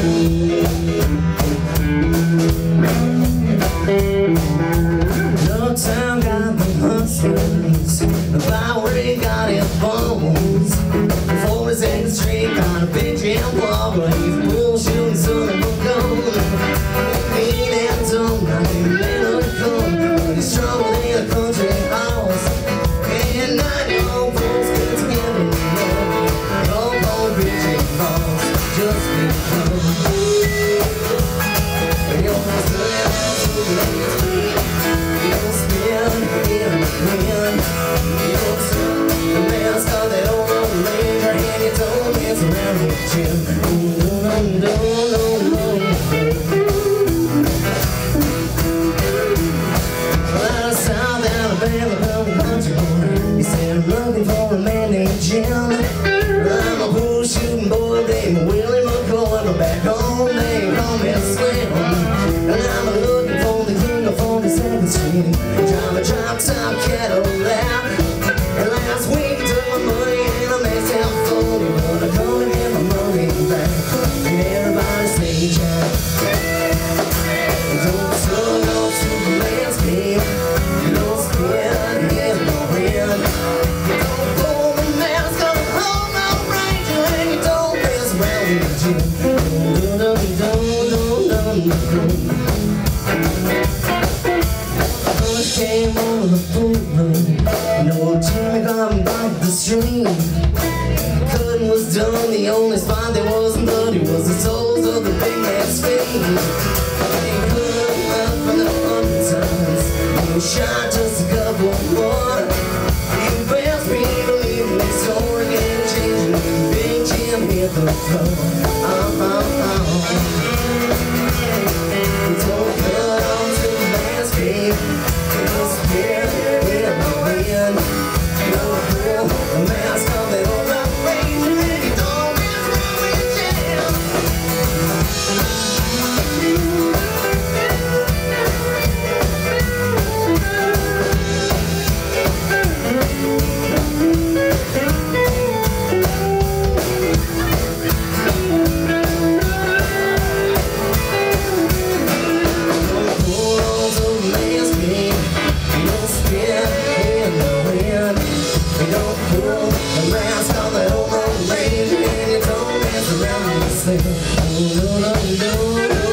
Town got the hustlers, the Bowery got his bones. Before his egg street got a big jam wall, but he's bullshooting something for gold. He ain't done nothing medical, but he's trouble in a country house. And 9-year-old folks get together anymore. Don't go bitching balls just because. You're to the last week. You'll spin in the wind. You'll turn the mask on that old laser, and you don't dance around your chin. Well, South Alabama, country boy. He said, I'm looking for a man named Jim. I'm a bull shooting boy named Willie McCoy, but back home they call me Slim. And I'm looking for the king of 42nd Street. Drive a drop-top Cadillac. And last week he took my money and I made him full. He wanna come and get my money back. And everybody say, Jack, don't tug off to the landscape. You don't spin in the wind. You don't pull the mask on the home ranger, and you don't mess around with the gym. First came over the boom, no Jimmy got back the stream. Cutting was done, the only spot that wasn't bloody was the toes of the big man's feet. He couldn't run for the 100 times, he was shot just a couple more. You best believe me, story game changing when Big Jim hit the floor. Don't cut on to the landscape. You'll spin in the wind. You'll pull the mask off that old rock ranger, and you don't mess around with Jim. The mask on that old ranger, and you don't mess around with Slim.